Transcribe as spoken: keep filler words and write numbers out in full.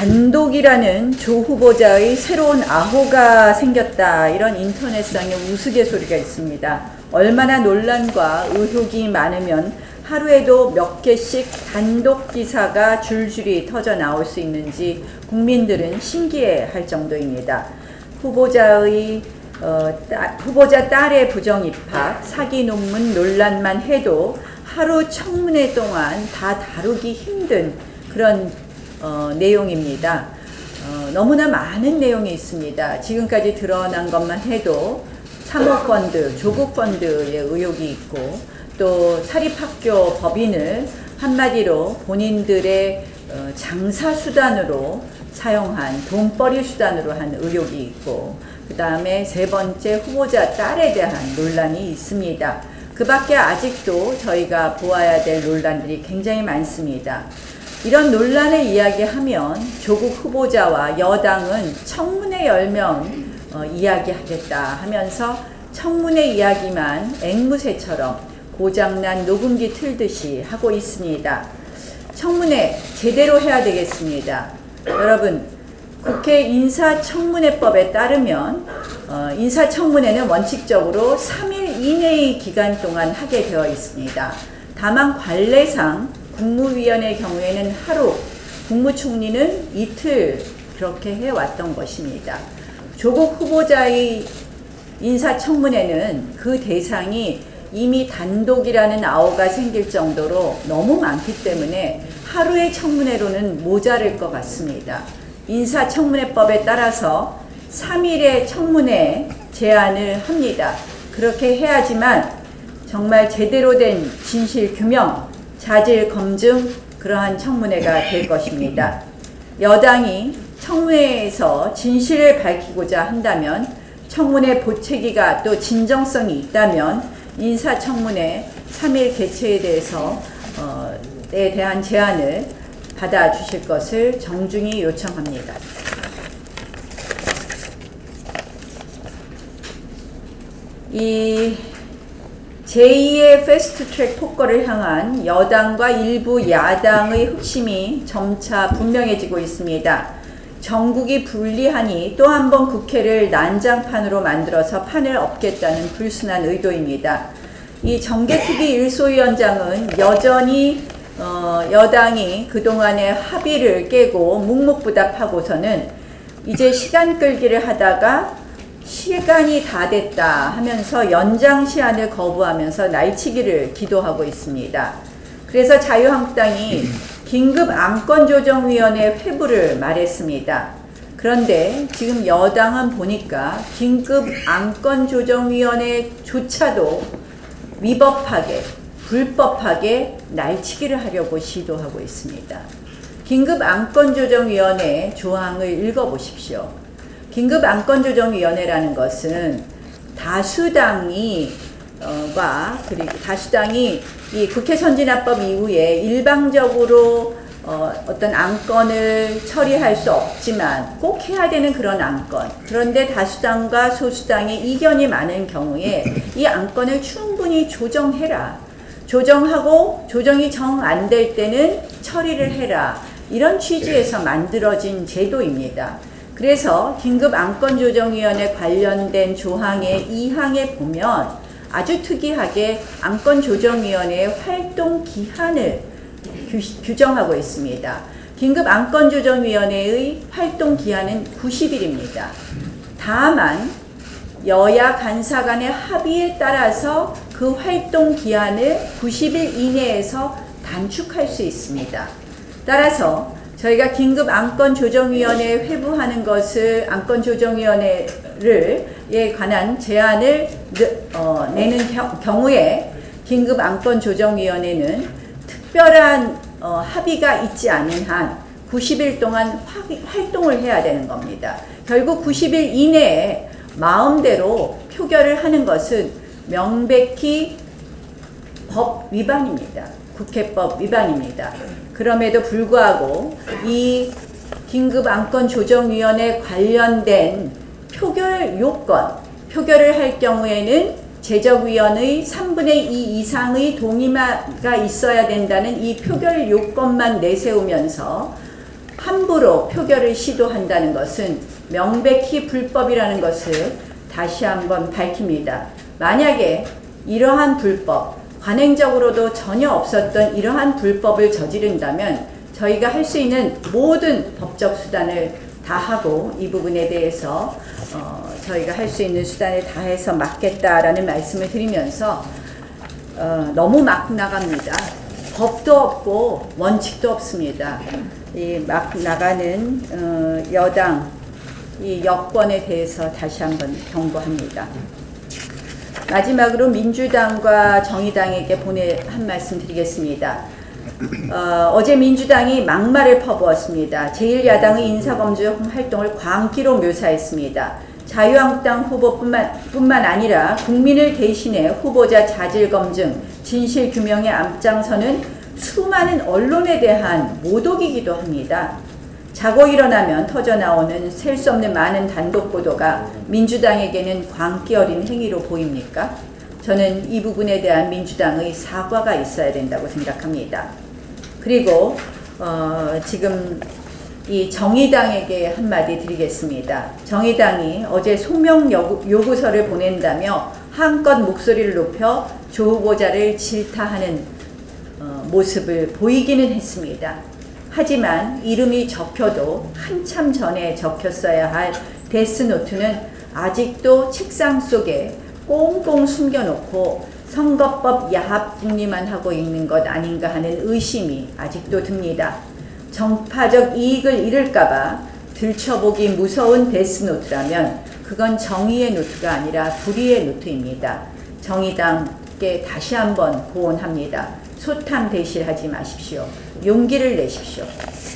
단독이라는 조 후보자의 새로운 아호가 생겼다, 이런 인터넷상의 우스갯소리가 있습니다. 얼마나 논란과 의혹이 많으면 하루에도 몇 개씩 단독 기사가 줄줄이 터져 나올 수 있는지 국민들은 신기해할 정도입니다. 후보자의 어, 따, 후보자 딸의 부정 입학, 사기 논문 논란만 해도 하루 청문회 동안 다 다루기 힘든 그런 어, 내용입니다. 어, 너무나 많은 내용이 있습니다. 지금까지 드러난 것만 해도 사모펀드, 조국펀드의 의혹이 있고, 또 사립학교 법인을 한마디로 본인들의 어, 장사수단으로 사용한, 돈벌이 수단으로 한 의혹이 있고, 그 다음에 세 번째 후보자 딸에 대한 논란이 있습니다. 그 밖에 아직도 저희가 보아야 될 논란들이 굉장히 많습니다. 이런 논란을 이야기하면 조국 후보자와 여당은 청문회 열면 어, 이야기하겠다 하면서 청문회 이야기만 앵무새처럼 고장난 녹음기 틀듯이 하고 있습니다. 청문회 제대로 해야 되겠습니다. 여러분, 국회 인사청문회법에 따르면 어, 인사청문회는 원칙적으로 삼 일 이내의 기간 동안 하게 되어 있습니다. 다만 관례상 국무위원의 경우에는 하루, 국무총리는 이틀 그렇게 해왔던 것입니다. 조국 후보자의 인사청문회는 그 대상이 이미 단독이라는 아호가 생길 정도로 너무 많기 때문에 하루의 청문회로는 모자랄 것 같습니다. 인사청문회법에 따라서 삼 일의 청문회 제안을 합니다. 그렇게 해야지만 정말 제대로 된 진실규명, 자질 검증, 그러한 청문회가 될 것입니다. 여당이 청문회에서 진실을 밝히고자 한다면, 청문회 보채기가 또 진정성이 있다면 인사청문회 삼 일 개최에 대해서 어, 에 대한 제안을 받아주실 것을 정중히 요청합니다. 이 제이의 패스트트랙 폭거를 향한 여당과 일부 야당의 흑심이 점차 분명해지고 있습니다. 정국이 불리하니 또 한 번 국회를 난장판으로 만들어서 판을 엎겠다는 불순한 의도입니다. 이 정개특위 일소위원장은 여전히 어, 여당이 그동안의 합의를 깨고 묵묵부답하고서는 이제 시간 끌기를 하다가 시간이 다 됐다 하면서 연장 시한을 거부하면서 날치기를 기도하고 있습니다. 그래서 자유한국당이 긴급 안건조정위원회 회부를 말했습니다. 그런데 지금 여당은 보니까 긴급 안건조정위원회조차도 위법하게, 불법하게 날치기를 하려고 시도하고 있습니다. 긴급 안건조정위원회 조항을 읽어보십시오. 긴급 안건조정위원회라는 것은 다수당이 어, 과 그리고 다수당이 이 국회 선진화법 이후에 일방적으로 어, 어떤 안건을 처리할 수 없지만 꼭 해야 되는 그런 안건, 그런데 다수당과 소수당의 이견이 많은 경우에 이 안건을 충분히 조정해라, 조정하고 조정이 정 안 될 때는 처리를 해라, 이런 취지에서 만들어진 제도입니다. 그래서 긴급 안건조정위원회 관련된 조항의 이 항에 보면 아주 특이하게 안건조정위원회의 활동 기한을 규, 규정하고 있습니다. 긴급 안건조정위원회의 활동 기한은 구십 일입니다. 다만 여야 간사 간의 합의에 따라서 그 활동 기한을 구십 일 이내에서 단축할 수 있습니다. 따라서 저희가 긴급 안건조정위원회에 회부하는 것을, 안건조정위원회를 에 관한 제안을 어, 내는 경우에 긴급 안건조정위원회는 특별한 어, 합의가 있지 않은 한 구십 일 동안 화, 활동을 해야 되는 겁니다. 결국 구십 일 이내에 마음대로 표결을 하는 것은 명백히 법 위반입니다. 국회법 위반입니다. 그럼에도 불구하고 이 긴급 안건조정위원회 관련된 표결 요건, 표결을 할 경우에는 제적위원의 삼분의 이 이상의 동의가 있어야 된다는 이 표결 요건만 내세우면서 함부로 표결을 시도한다는 것은 명백히 불법이라는 것을 다시 한번 밝힙니다. 만약에 이러한 불법, 관행적으로도 전혀 없었던 이러한 불법을 저지른다면 저희가 할 수 있는 모든 법적 수단을 다하고 이 부분에 대해서 어, 저희가 할 수 있는 수단을 다해서 막겠다라는 말씀을 드리면서 어, 너무 막 나갑니다. 법도 없고 원칙도 없습니다. 이 막 나가는 어, 여당, 이 여권에 대해서 다시 한번 경고합니다. 마지막으로 민주당과 정의당에게 보내 한 말씀 드리겠습니다. 어, 어제 민주당이 막말을 퍼부었습니다. 제일 야당의 인사검증 활동을 광기로 묘사했습니다. 자유한국당 후보뿐만 뿐만 아니라 국민을 대신해 후보자 자질검증, 진실규명에 앞장서는 수많은 언론에 대한 모독이기도 합니다. 자고 일어나면 터져나오는 셀 수 없는 많은 단독 보도가 민주당에게는 광기 어린 행위로 보입니까? 저는 이 부분에 대한 민주당의 사과가 있어야 된다고 생각합니다. 그리고 어, 지금 이 정의당에게 한마디 드리겠습니다. 정의당이 어제 소명 요구서를 보낸다며 한껏 목소리를 높여 조 후보자를 질타하는 어, 모습을 보이기는 했습니다. 하지만 이름이 적혀도 한참 전에 적혔어야 할 데스노트는 아직도 책상 속에 꽁꽁 숨겨놓고 선거법 야합 궁리만 하고 있는 것 아닌가 하는 의심이 아직도 듭니다. 정파적 이익을 잃을까봐 들춰보기 무서운 데스노트라면 그건 정의의 노트가 아니라 불의의 노트입니다. 정의당께 다시 한번 고언합니다. 소탐대실하지 마십시오. 용기를 내십시오.